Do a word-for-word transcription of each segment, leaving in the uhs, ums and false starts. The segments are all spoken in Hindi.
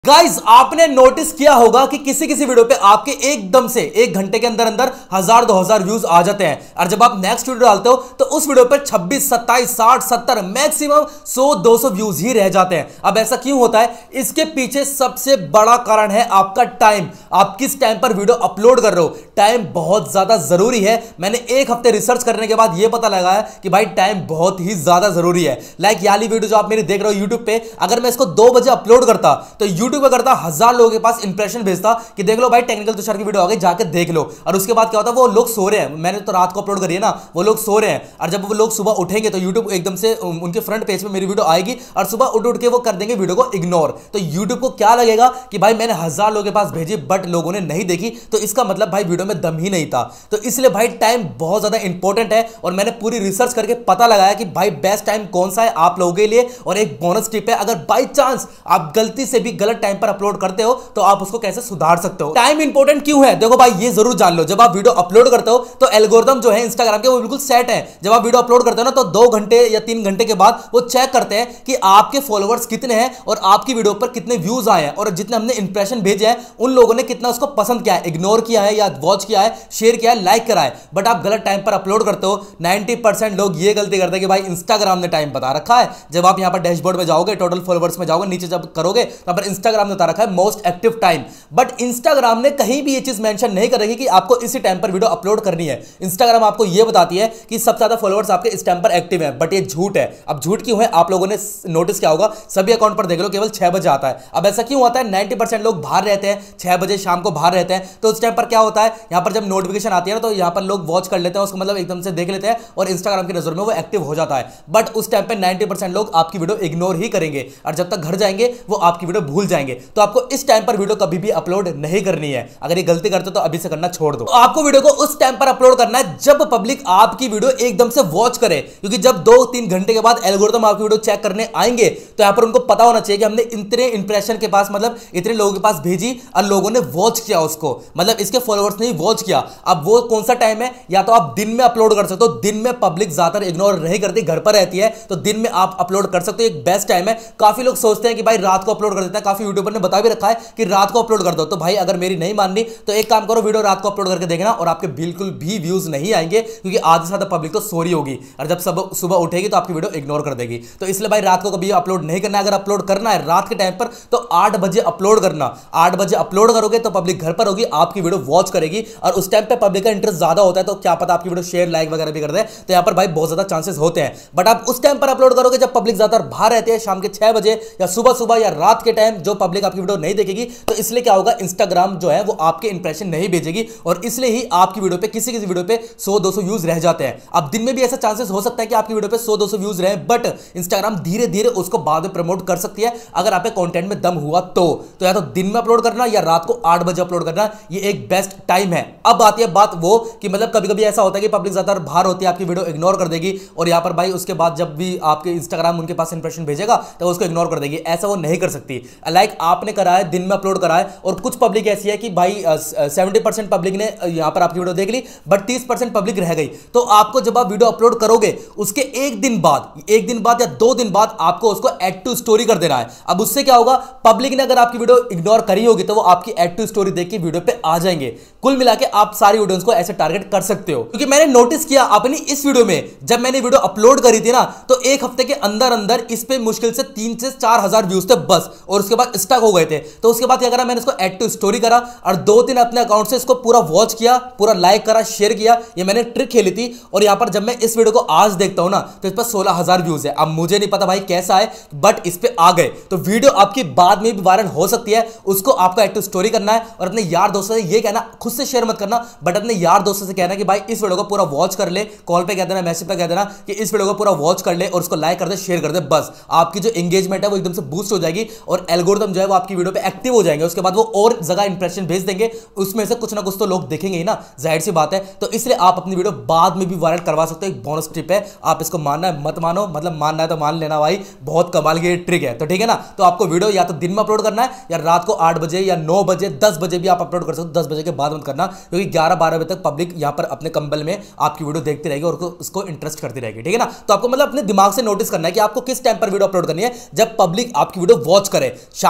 गाइज आपने नोटिस किया होगा कि किसी किसी वीडियो पे आपके एकदम से एक घंटे के अंदर अंदर हजार दो हजार व्यूज आ जाते हैं और जब आप नेक्स्ट वीडियो डालते हो तो उस वीडियो पे छब्बीस सत्ताईस साठ सत्तर मैक्सिमम सौ दो सौ व्यूज ही रह जाते हैं। अब ऐसा क्यों होता है? इसके पीछे सबसे बड़ा कारण है आपका टाइम। आप किस टाइम पर वीडियो अपलोड कर रहे हो, टाइम बहुत ज्यादा जरूरी है। मैंने एक हफ्ते रिसर्च करने के बाद यह पता लगा है कि भाई टाइम बहुत ही ज्यादा जरूरी है। लाइक याली वीडियो जो आप मेरी देख रहे हो यूट्यूब पे, अगर मैं इसको दो बजे अपलोड करता तो यूट्यूब पे करता हजार लोगों के पास इंप्रेशन भेजता कि देख लो भाई टेक्निकल तुषार की वीडियो आ गई, जाके देख लो। और उसके बाद क्या होता है, वो लोग सो रहे हैं, मैंने तो रात को अपलोड करी है ना, वो लोग सो रहे हैं। और जब वो लोग सुबह उठेंगे तो यूट्यूब एकदम से उनके फ्रंट पेज पे मेरी वीडियो आएगी और सुबह उठ उठ के वो कर देंगे वीडियो को इग्नोर। तो यूट्यूब को क्या लगेगा कि भाई मैंने हजार लोगों के पास भेजी बट लोगों ने नहीं देखी, तो इसका मतलब भाई वीडियो में दम ही नहीं था। तो इसलिए भाई टाइम बहुत ज्यादा इंपॉर्टेंट है और मैंने पूरी रिसर्च करके पता लगाया कि भाई बेस्ट टाइम कौन सा है आप लोगों के लिए। और एक बोनस टिप है, अगर बाई चांस आप गलती से भी गलत टाइम पर अपलोड करते हो तो आप उसको कैसे सुधार सकते हो। टाइम इंपॉर्टेंट क्यों है देखो भाई, ये जरूर जान लो। जब आप वीडियो अपलोड करते हो तो एल्गोरिथम जो है इंस्टाग्राम के वो बिल्कुल सेट है। जब आप वीडियो अपलोड करते हो ना तो दो घंटे या तीन घंटे के बाद वो चेक करते हैं कि आपके फॉलोअर्स कितने हैं और आपकी वीडियो पर कितने व्यूज आए हैं और जितने हमने इंप्रेशन भेजे हैं उन लोगों ने कितना उसको पसंद किया है, इग्नोर किया है या वॉच किया है, शेयर किया है, लाइक करा है। बट आप गलत टाइम पर अपलोड करते हो। नाइंटी परसेंट लोग ये गलती करते हैं कि भाई इंस्टाग्राम ने टाइम बता रखा है। जब आप यहां पर डैशबोर्ड में जाओगे, टोटल फॉलोअर्स में जाओगे, नीचे जब करोगे तो पर इंस्टाग्राम ने बता रखा है most active time. But Instagram ने कहीं भी ये चीज मेंशन नहीं कर रही कि आपको इसी टाइम पर वीडियो अपलोड करनी है। इंस्टाग्राम आपको ये बताती है कि सबसे ज्यादा फॉलोअर्स आपके इस टाइम पर एक्टिव हैं, बट ये झूठ है। अब झूठ क्यों है आप लोगों ने नोटिस किया होगा, सभी अकाउंट पर देख लो केवल छह बजे आता है। अब ऐसा क्यों होता है? नाइंटी परसेंट लोग बाहर रहते हैं, छह बजे शाम को बाहर रहते हैं, तो उस टाइम पर क्या होता है, यहां पर जब नोटिफिकेशन आती है ना तो यहां पर लोग वॉच कर लेते हैं उसको, मतलब एकदम से देख लेते हैं और इंस्टाग्राम की नजर में वो एक्टिव हो जाता है। बट उस टाइम पर नाइंटी परसेंट लोग आपकी वीडियो इग्नोर ही करेंगे और जब तक घर जाएंगे वो आपकी वीडियो भूल जाएंगे। तो आपको इस टाइम पर वीडियो कभी भी अपलोड नहीं करनी है। अगर ये गलती करते हो तो अभी से करना छोड़ दो। तो आपको वीडियो को उस टाइम पर अपलोड करना है जब पब्लिक आपकी वीडियो एकदम से वॉच करे, क्योंकि जब दो तीन घंटे के बाद एल्गोरिथम आपकी वीडियो चेक करने आएंगे तो यहां पर उनको पता होना चाहिए कि हमने इतने इंप्रेशन के पास, मतलब इतने लोगों के पास भेजी और लोगों ने वॉच किया उसको, मतलब इसके फॉलोअर्स ने वॉच किया। अब वो कौन सा टाइम है? या तो आप दिन में अपलोड कर सकते हो, दिन में पब्लिक ज्यादातर इग्नोर नहीं करती, घर पर रहती है, तो दिन में आप अपलोड कर सकते हो, एक बेस्ट टाइम है। काफी लोग सोचते हैं कि भाई रात को अपलोड कर देता है, काफी यूट्यूबर ने बता भी रखा है कि रात को अपलोड कर दो। तो भाई अगर मेरी नहीं माननी तो एक काम करो, वीडियो रात को अपलोड करके देखना और आपके बिल्कुल भी व्यूज नहीं आएंगे, क्योंकि आधे से ज्यादा पब्लिक तो सो रही होगी और जब सब सुबह उठेगी तो आपकी वीडियो इग्नोर कर देगी। तो इसलिए भाई रात को कभी अपलोड नहीं करना है। अगर अपलोड करना है रात के टाइम पर तो आठ बजे अपलोड करना। आठ बजे अपलोड करोगे तो पब्लिक घर पर होगी, आपकी वीडियो वॉच करेगी और उस टाइम पे पब्लिक का इंटरेस्ट ज्यादा होता है, तो क्या पता आपकी वीडियो शेयर लाइक वगैरह भी कर दे, तो यहां पर भाई बहुत ज्यादा चांसेस होते हैं। बट आप उस टाइम पर अपलोड करोगे जब पब्लिक ज्यादातर बाहर रहते हैं, शाम के छह बजे या सुबह सुबह या रात के टाइम, जो पब्लिक आपकी वीडियो नहीं देखेगी। तो इसलिए क्या होगा, इंस्टाग्राम जो है वो आपके इंप्रेशन नहीं भेजेगी और इसलिए ही आपकी वीडियो पे किसी किसी वीडियो पे सौ दो सौ व्यूज रह जाते हैं। अब दिन में भी ऐसा चांसेस हो सकता है कि आपकी वीडियो पे सौ दो सौ व्यूज रहे, बट इंस्टाग्राम धीरे धीरे उसको बाद में प्रमोट कर सकती है अगर आप कंटेंट में दम हुआ तो। तो या तो दिन में अपलोड करना या रात को आठ बजे अपलोड करना, ये एक बेस्ट टाइम है। अब आती है बात वो कि मतलब कभी कभी ऐसा होता है कि पब्लिक ज्यादातर बाहर होती है, आपकी वीडियो इग्नोर कर देगी और यहां पर भाई उसके बाद जब भी आपके इंस्टाग्राम उनके पास इंप्रेशन भेजेगा तो उसको इग्नोर कर देगी। ऐसा वो नहीं कर सकती। लाइक आपने करा है, दिन में अपलोड करा है और कुछ पब्लिक ऐसी है कि भाई सेवेंटी परसेंट पब्लिक ने यहां पर आपकी वीडियो देख ली बट तीस परसेंट पब्लिक रह गई। तो आपको जब आप वीडियो अपलोड करोगे उसके एक दिन बाद एक दिन बाद या दो दिन बाद आपको उसको ऐड टू स्टोरी कर देना है। अब उससे क्या होगा, पब्लिक ने अगर आपकी वीडियो इग्नोर करी होगी तो वो आपकी ऐड टू स्टोरी देख के वीडियो पे आ जाएंगे। कुल मिला के आप सारी वीडियोस को ऐसे टारगेट कर सकते हो। क्योंकि मैंने नोटिस किया अपनी इस वीडियो में, जब मैंने वीडियो अपलोड करी थी ना तो एक हफ्ते के अंदर अंदर इस पे मुश्किल से तीन से चार हजार व्यूज थे बस, और उसके बाद स्टक हो गए थे। तो उसके बाद क्या करा, मैंने इसको ऐड टू स्टोरी करा और दो तीन अपने अकाउंट से इसको पूरा वॉच किया, पूरा लाइक करा, शेयर किया। ये मैंने ट्रिक खेली थी और यहां पर जब मैं इस वीडियो को आज देखता हूं ना तो इस पर सोलह हजार व्यूज है। अब मुझे नहीं पता भाई कैसा है, बट इस पे आ गए। तो वीडियो आपकी बाद में भी वायरल हो सकती है, उसको आपको ऐड टू स्टोरी करना है और अपने यार दोस्तों से ये कहना, खुद से शेयर मत करना बट अपने यार दोस्तों से कहना कि भाई इस वीडियो को पूरा वॉच कर ले, कॉल पे कह देना, मैसेज पे कह देना कि इस वीडियो को पूरा वॉच कर ले और उसको लाइक कर दे, शेयर कर दे। बस आपकी जो एंगेजमेंट है वो एकदम से बूस्ट हो जाएगी और एल्गोरिथम जो है वो आपकी वीडियो पे एक्टिव हो जाएंगे। उसके बाद वो और जगह इंप्रेशन भेज देंगे, उसमें से कुछ ना कुछ तो लोग देखेंगे ही ना, जाहिर सी बात है। तो इसलिए आप अपनी वीडियो बाद में भी वायरल करवा सकते हो। एक बोनस टिप है, आप इसको मानना है मत मानो, मतलब मानना है तो मान लेना भाई, बहुत कमाल की ट्रिक है। तो ठीक है ना, तो आपको वीडियो या तो दिन में अपलोड करना है या रात को आठ बजे या नौ बजे दस बजे भी आप अपलोड कर सकते हो। दस बजे के बाद मत करना, क्योंकि ग्यारह बारह बजे तक पब्लिक यहां पर अपने कंबल में आपकी वीडियो देखती रहेगी और उसको इंटरेस्ट करती रहेगी। ठीक है ना, तो आपको मतलब अपने दिमाग से नोटिस करना है कि आपको किस टाइम पर वीडियो अपलोड करनी है, जब पब्लिक आपकी वीडियो वॉच करे। शाम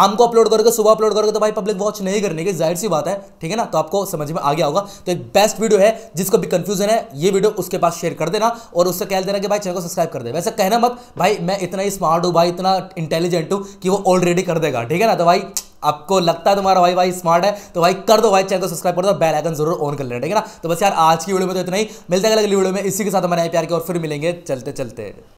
शाम को अपलोड करोगे, सुबह अपलोड करोगे तो भाई पब्लिक वॉच नहीं करने की, जाहिर सी बात है, ठीक है ना। तो आपको समझ में आ गया होगा। तो एक बेस्ट वीडियो है, जिसको भी कंफ्यूजन है ये वीडियो उसके पास शेयर कर देना और उससे कह देना कि भाई चैनल को सब्सक्राइब कर दे। वैसे कहना मत भाई मैं इतना ही स्मार्ट हूं भाई, इतना इंटेलिजेंट हूं कि वो ऑलरेडी कर देगा, ठीक है ना। तो भाई आपको लगता है तुम्हारा भाई भाई स्मार्ट है तो भाई कर दो भाई, चैनल को सब्सक्राइब कर दो, बेल आइकन जरूर ऑन कर लेना, ठीक है ना। तो बस यार आज की वीडियो में तो इतना ही, मिलते हैं अगली वीडियो में इसी के साथ हमारे प्यार के, और फिर मिलेंगे चलते चलते।